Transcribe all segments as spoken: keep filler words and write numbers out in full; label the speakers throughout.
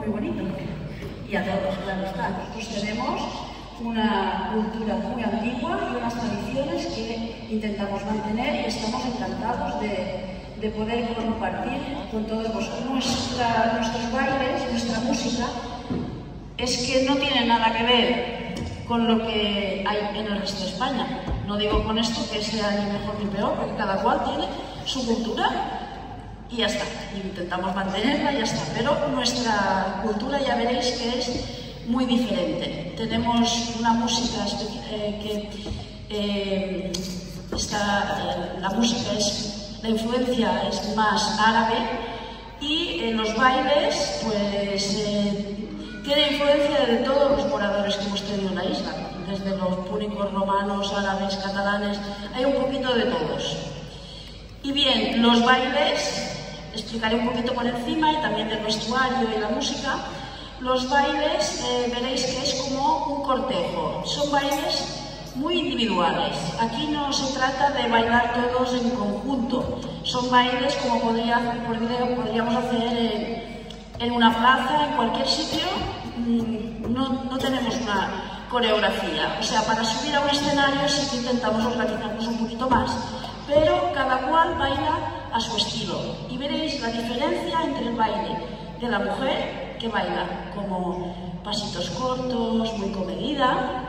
Speaker 1: muy bonito. Y a todos, claro está. Nosotros tenemos una cultura muy antigua y unas tradiciones que intentamos mantener y estamos encantados de, de poder compartir con todos vosotros. Nuestra, nuestros bailes, nuestra música, es que no tiene nada que ver con lo que hay en el resto de España. No digo con esto que sea ni mejor ni peor, porque cada cual tiene su cultura y ya está. Intentamos mantenerla y ya está. Pero nuestra cultura ya veréis que es muy diferente. Tenemos una música eh, que eh, está, eh, la música es, la influencia es más árabe y en los bailes pues eh, tiene influencia de todos los moradores que hemos tenido en la isla, desde los púnicos, romanos, árabes, catalanes, hay un poquito de todos. Y bien, los bailes, explicaré un poquito por encima y también del vestuario y la música. Los bailes eh, veréis que es como un cortejo, son bailes muy individuales. Aquí no se trata de bailar todos en conjunto, son bailes como podría, podríamos hacer en, en una plaza, en cualquier sitio. No, no tenemos una coreografía, o sea, para subir a un escenario sí que intentamos organizarnos un poquito más, pero cada cual baila a su estilo. Y veréis la diferencia entre el baile de la mujer, que baila como pasitos cortos, muy comedida,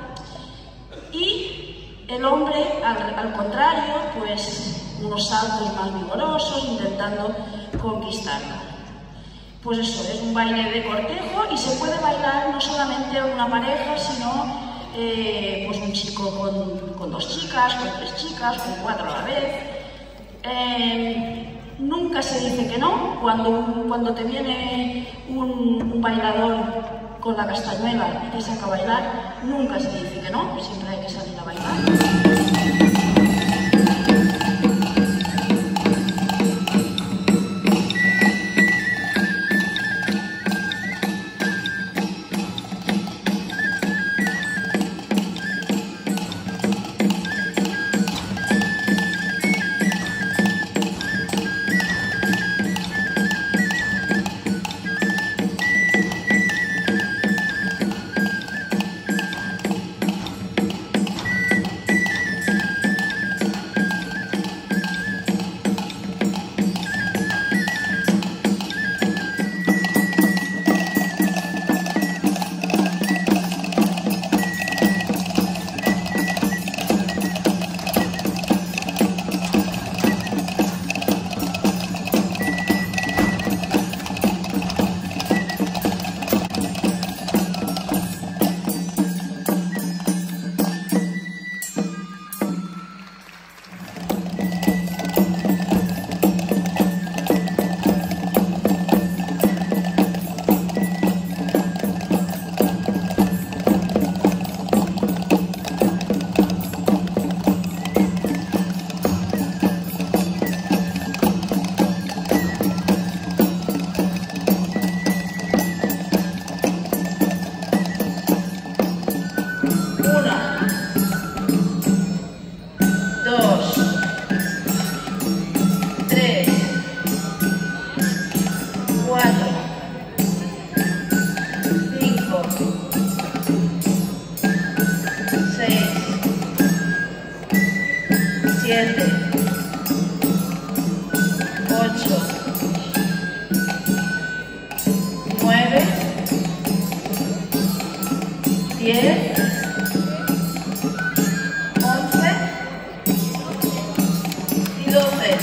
Speaker 1: y el hombre, al, al contrario, pues unos saltos más vigorosos, intentando conquistarla. Pues eso, es un baile de cortejo y se puede bailar no solamente una pareja, sino eh, pues un chico con, con dos chicas, con tres chicas, con cuatro a la vez. Eh, nunca se dice que no. Cuando, cuando te viene un, un bailador con la castañuela y te saca a bailar, nunca se dice que no, siempre hay que salir a bailar. siete, ocho, nueve, diez, once y doce.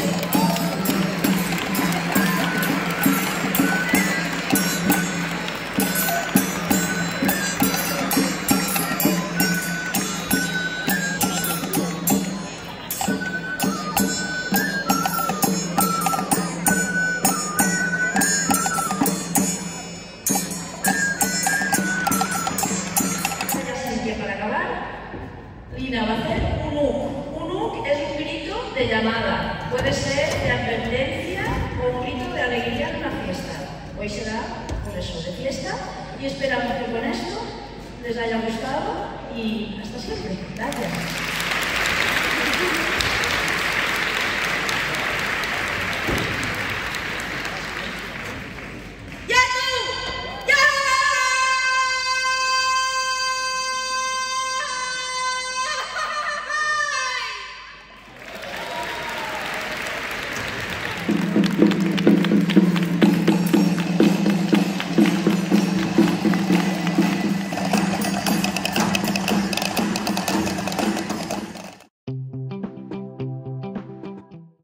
Speaker 1: Para acabar, Lina va a hacer un uk. Un uk es un grito de llamada. Puede ser de advertencia o un grito de alegría de una fiesta. Hoy será, por eso, de fiesta. Y esperamos que con esto les haya gustado y hasta siempre. Gracias.